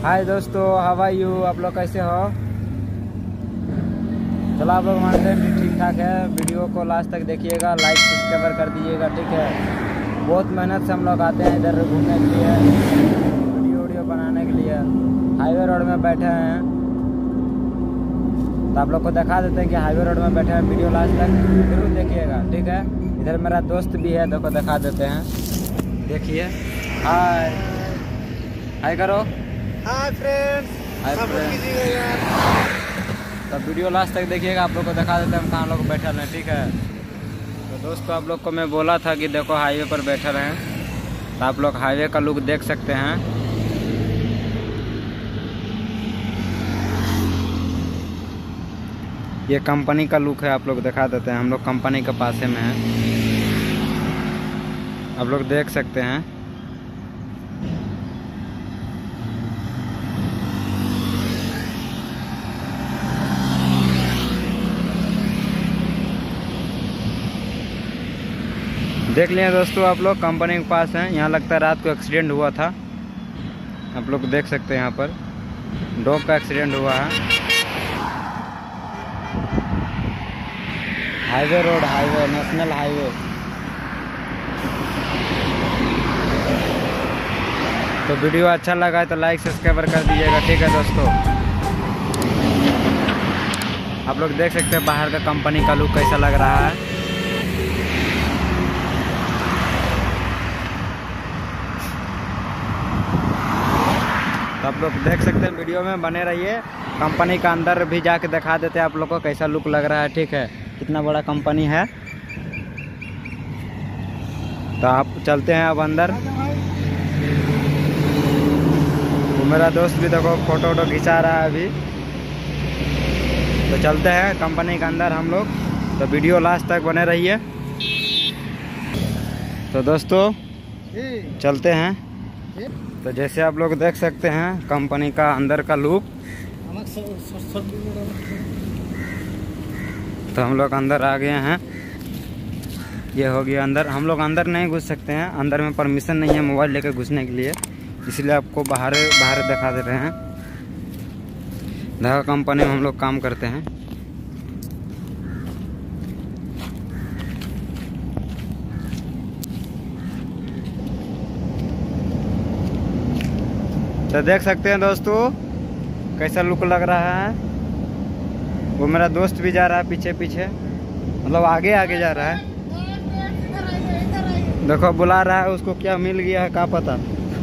हाय दोस्तों, how are you? आप लोग कैसे हो? चलो आप लोग मानते हैं कि ठीक ठाक है। वीडियो को लास्ट तक देखिएगा, लाइक सब्सक्राइब कर दीजिएगा, ठीक है। बहुत मेहनत से हम लोग आते हैं इधर घूमने के लिए, वीडियो बनाने के लिए। हाईवे रोड में बैठे हैं तो आप लोग को दिखा देते हैं कि हाईवे रोड में बैठे हैं। वीडियो लास्ट तक जरूर देखिएगा, ठीक है। इधर मेरा दोस्त भी है, देखो दिखा देते हैं, देखिए। हाय हाय करो। Hi friends, hi friends. तो वीडियो लास्ट तक देखिएगा, आप लोग को दिखा देते हैं हम कहाँ लोग बैठे हैं, ठीक है। तो दोस्तों आप लोग को मैं बोला था कि देखो हाईवे पर बैठे हैं, तो आप लोग हाईवे का लुक देख सकते हैं। ये कंपनी का लुक है, आप लोग दिखा देते हैं। हम लोग कंपनी के पास में हैं, आप लोग देख सकते हैं। देख लिए दोस्तों, आप लोग कंपनी के पास हैं। यहाँ लगता है रात को एक्सीडेंट हुआ था, आप लोग देख सकते हैं। यहाँ पर डॉग का एक्सीडेंट हुआ है। Highway road, highway, national highway. तो वीडियो अच्छा लगा है तो लाइक सब्सक्राइब कर दीजिएगा, ठीक है दोस्तों। आप लोग देख सकते हैं बाहर का कंपनी का लुक कैसा लग रहा है। तो आप लोग देख सकते हैं, वीडियो में बने रहिए। कंपनी का अंदर भी जाके दिखा देते हैं आप लोग को कैसा लुक लग रहा है, ठीक है। कितना बड़ा कंपनी है। तो आप चलते हैं अब अंदर। वो मेरा दोस्त भी देखो फोटो वोटो खिंचा रहा है अभी। तो चलते हैं कंपनी के अंदर हम लोग। तो वीडियो लास्ट तक बने रहिए। तो दोस्तों चलते हैं। तो जैसे आप लोग देख सकते हैं कंपनी का अंदर का लुक। तो हम लोग अंदर आ गए हैं, ये हो गया अंदर। हम लोग अंदर नहीं घुस सकते हैं, अंदर में परमिशन नहीं है मोबाइल लेकर घुसने के लिए, इसलिए आपको बाहर दिखा दे रहे हैं। धागा कंपनी में हम लोग काम करते हैं। तो देख सकते हैं दोस्तों कैसा लुक लग रहा है। वो मेरा दोस्त भी जा रहा है पीछे पीछे, मतलब आगे आगे जा रहा है। देखो बुला रहा है, उसको क्या मिल गया है क्या पता।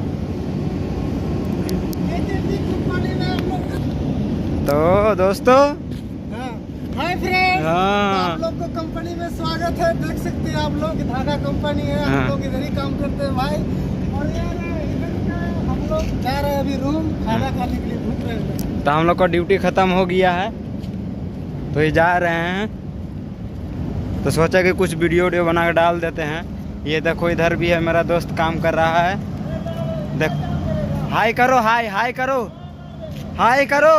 तो दोस्तों हाय फ्रेंड्स, हाँ, आप लोग को कंपनी में स्वागत है। देख सकते हैं आप लोग, धागा कंपनी है। हाँ। हम लोग इधर ही काम करते हैं भाई। और यार इधर का हम लोग जा रहे हैं अभी रूम खाना खाने के लिए, भूख रहे हैं। तो हम लोग का ड्यूटी खत्म हो गया है, तो ये जा रहे हैं। तो सोचा कि कुछ वीडियो बना कर डाल देते हैं। ये देखो इधर भी है मेरा दोस्त काम कर रहा है। देख, हाय करो, हाय हाय करो, हाय करो।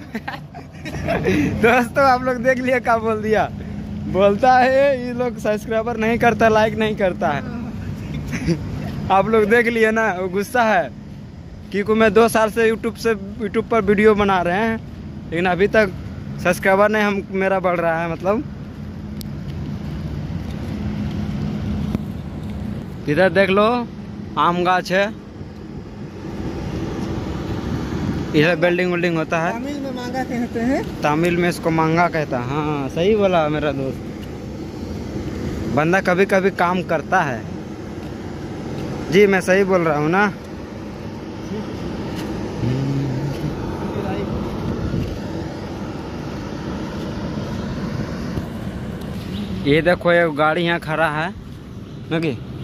दोस्तों आप लोग देख लिए क्या बोल दिया। बोलता है ये लोग सब्सक्राइबर नहीं करता, लाइक नहीं करता है। आप लोग देख लिए ना, वो गुस्सा है क्योंकि मैं 2 साल से यूट्यूब पर वीडियो बना रहे हैं, लेकिन अभी तक सब्सक्राइबर नहीं हम मेरा बढ़ रहा है। मतलब इधर देख लो, आम गाछ है, इधर बिल्डिंग विल्डिंग होता है। तमिल में मांगा कहते हैं, तमिल में इसको मांगा कहता है। हाँ सही बोला मेरा दोस्त। बंदा कभी कभी काम करता है। जी मैं सही बोल रहा हूँ ना। ये देखो एक गाड़ी यहाँ खड़ा है, लगी